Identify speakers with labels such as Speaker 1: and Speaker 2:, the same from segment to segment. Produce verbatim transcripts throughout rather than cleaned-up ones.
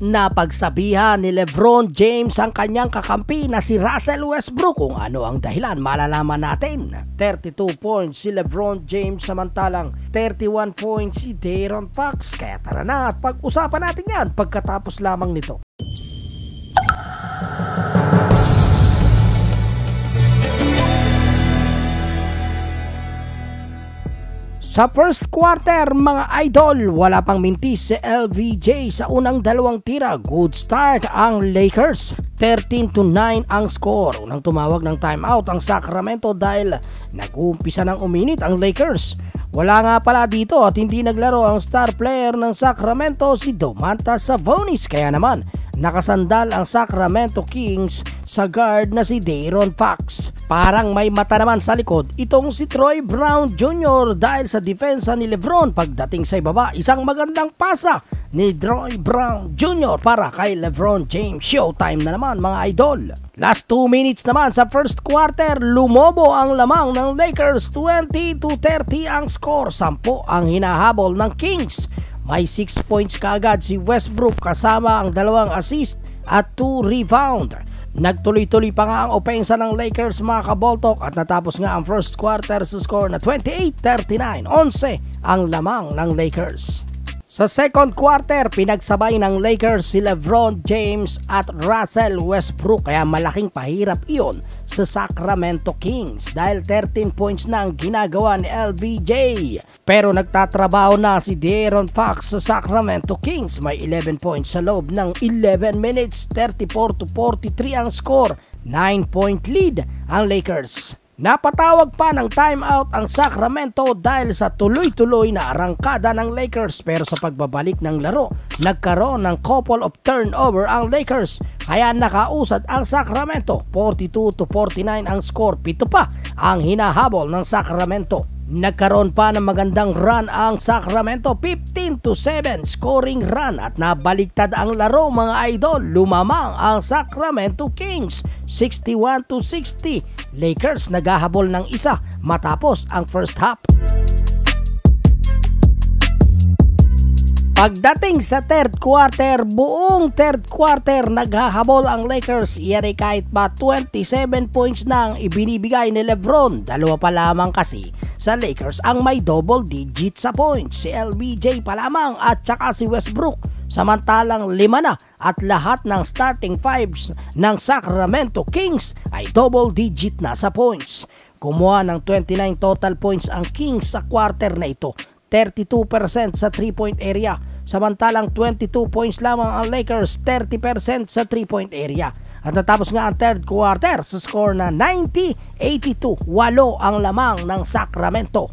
Speaker 1: Napagsabihan ni LeBron James ang kanyang kakampi na si Russell Westbrook. Kung ano ang dahilan, malalaman natin. thirty-two points si LeBron James, samantalang thirty-one points si De'Aaron Fox. Kaya tara na at pag-usapan natin yan pagkatapos lamang nito. Sa first quarter mga idol, wala pang mintis si L V J sa unang dalawang tira. Good start ang Lakers. thirteen to nine ang score. Unang tumawag ng timeout ang Sacramento dahil nag-uumpisa ng uminit ang Lakers. Wala nga pala dito at hindi naglaro ang star player ng Sacramento, si Domantas Sabonis. Kaya naman nakasandal ang Sacramento Kings sa guard na si De'Aaron Fox. Parang may mata naman sa likod itong si Troy Brown Junior dahil sa depensa ni LeBron. Pagdating sa ibaba, isang magandang pasa ni Troy Brown Junior para kay LeBron James. Showtime na naman mga idol. Last two minutes naman sa first quarter, lumobo ang lamang ng Lakers. Twenty to thirty ang score. Sampo ang hinahabol ng Kings. May six points kaagad si Westbrook kasama ang dalawang assist at two rebound. Nagtuloy-tuloy pa nga ang opensa ng Lakers mga kaboltok at natapos nga ang first quarter sa score na twenty-eight thirty-nine. eleven ang lamang ng Lakers. Sa second quarter, pinagsabay ng Lakers si LeBron James at Russell Westbrook, kaya malaking pahirap iyon sa Sacramento Kings dahil thirteen points na ang ginagawa ni L V J. Pero nagtatrabaho na si De'Aaron Fox sa Sacramento Kings. May eleven points sa loob ng eleven minutes, thirty-four to forty-three ang score. nine point lead ang Lakers. Napatawag pa ng timeout ang Sacramento dahil sa tuloy-tuloy na arangkada ng Lakers, pero sa pagbabalik ng laro, nagkaroon ng couple of turnover ang Lakers kaya nakausad ang Sacramento. Forty-two to forty-nine ang score. Pito pa ang hinahabol ng Sacramento. Nagkaroon pa ng magandang run ang Sacramento, fifteen to seven scoring run, at nabaliktad ang laro mga idol. Lumamang ang Sacramento Kings sixty-one to sixty. Lakers naghahabol ng isa matapos ang first half. Pagdating sa third quarter, buong third quarter naghahabol ang Lakers. Iyari kahit pa twenty-seven points na ang ibinibigay ni LeBron. Dalawa pa lamang kasi sa Lakers ang may double digit sa points. Si L V J pa lamang at saka si Westbrook. Samantalang lima na at lahat ng starting fives ng Sacramento Kings ay double digit na sa points. Kumuha ng twenty-nine total points ang Kings sa quarter na ito. thirty-two percent sa three point area. Samantalang twenty-two points lamang ang Lakers, thirty percent sa three point area. At natapos nga ang third quarter sa score na ninety eighty-two. Walo ang lamang ng Sacramento.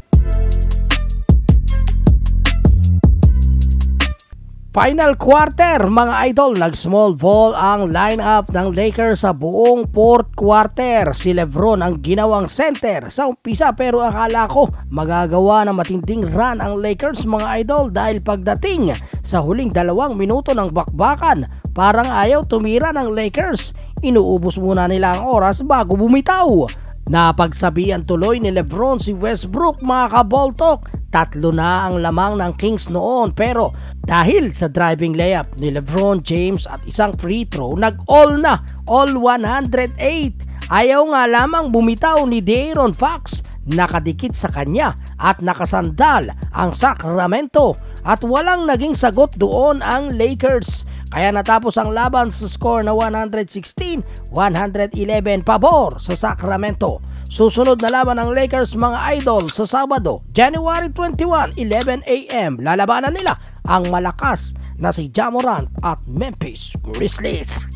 Speaker 1: Final quarter mga idol, nag small ball ang lineup ng Lakers sa buong fourth quarter. Si LeBron ang ginawang center sa umpisa, pero akala ko magagawa ng matinding run ang Lakers mga idol dahil pagdating sa huling dalawang minuto ng bakbakan, parang ayaw tumira ng Lakers. Inuubos muna nila ang oras bago bumitaw. Napagsabihan tuloy ni LeBron si Westbrook mga kaboltok. Tatlo na ang lamang ng Kings noon, pero dahil sa driving layup ni LeBron James at isang free throw, nag-all na, all one hundred eight. Ayaw nga lamang bumitaw ni De'Aaron Fox. Nakadikit sa kanya at nakasandal ang Sacramento at walang naging sagot doon ang Lakers. Kaya natapos ang laban sa score na one sixteen one eleven pabor sa Sacramento. Susunod na laban ng Lakers mga idol sa Sabado, January twenty-one, eleven a m Lalabanan nila ang malakas na si Ja Morant at Memphis Grizzlies.